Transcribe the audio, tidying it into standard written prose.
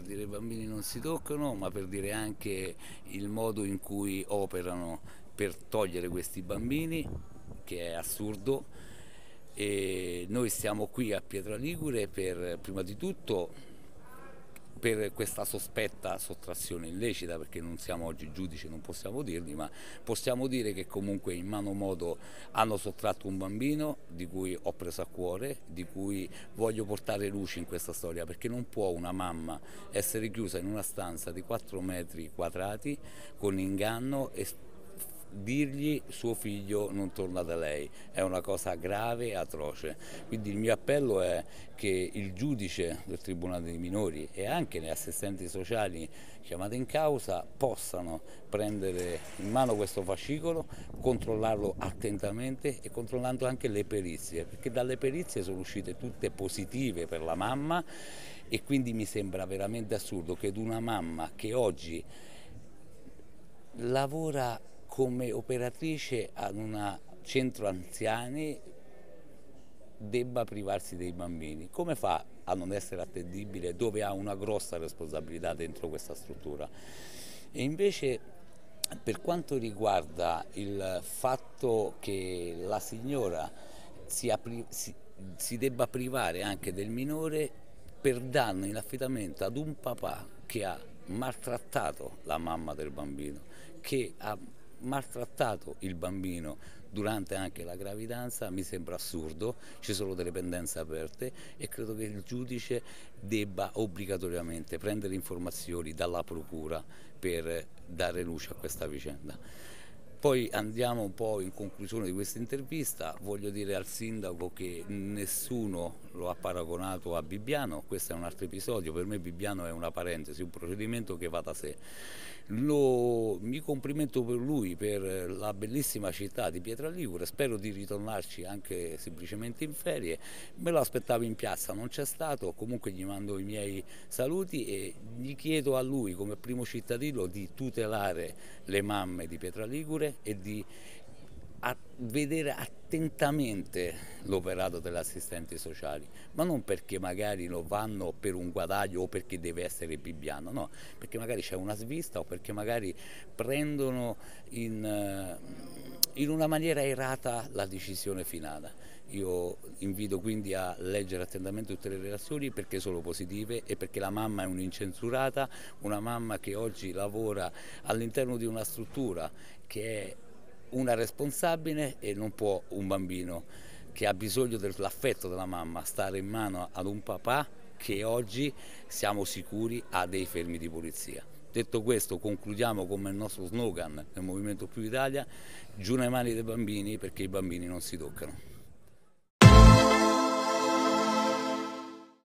per dire i bambini non si toccano, ma per dire anche il modo in cui operano per togliere questi bambini, che è assurdo. E noi stiamo qui a Pietraligure per, prima di tutto, per questa sospetta sottrazione illecita, perché non siamo oggi giudici, non possiamo dirli, ma possiamo dire che comunque in mano modo hanno sottratto un bambino di cui ho preso a cuore, di cui voglio portare luce in questa storia, perché non può una mamma essere chiusa in una stanza di 4 metri quadrati con inganno e dirgli suo figlio non torna da lei, è una cosa grave e atroce. Quindi il mio appello è che il giudice del Tribunale dei minori e anche le assistenti sociali chiamate in causa possano prendere in mano questo fascicolo, controllarlo attentamente e controllando anche le perizie, perché dalle perizie sono uscite tutte positive per la mamma e quindi mi sembra veramente assurdo che ad una mamma che oggi lavora come operatrice ad un centro anziani debba privarsi dei bambini. Come fa a non essere attendibile dove ha una grossa responsabilità dentro questa struttura? E invece per quanto riguarda il fatto che la signora si debba privare anche del minore per danno in affidamento ad un papà che ha maltrattato la mamma del bambino, che ha maltrattato il bambino durante anche la gravidanza, mi sembra assurdo, ci sono delle pendenze aperte e credo che il giudice debba obbligatoriamente prendere informazioni dalla procura per dare luce a questa vicenda. Poi andiamo un po' in conclusione di questa intervista, voglio dire al sindaco che nessuno lo ha paragonato a Bibbiano, questo è un altro episodio, per me Bibbiano è una parentesi, un procedimento che va da sé. Mi complimento per lui, per la bellissima città di Pietraligure, spero di ritornarci anche semplicemente in ferie, me lo aspettavo in piazza, non c'è stato, comunque gli mando i miei saluti e gli chiedo a lui come primo cittadino di tutelare le mamme di Pietraligure e di vedere attentamente l'operato delle assistenti sociali, ma non perché magari lo vanno per un guadagno o perché deve essere bibbiano, no, perché magari c'è una svista o perché magari prendono in una maniera errata la decisione finale. Io invito quindi a leggere attentamente tutte le relazioni perché sono positive e perché la mamma è un'incensurata, una mamma che oggi lavora all'interno di una struttura che è una responsabile e non può un bambino che ha bisogno dell'affetto della mamma stare in mano ad un papà che oggi siamo sicuri ha dei fermi di polizia. Detto questo, concludiamo come il nostro slogan del Movimento Più Italia, giù le mani dei bambini perché i bambini non si toccano.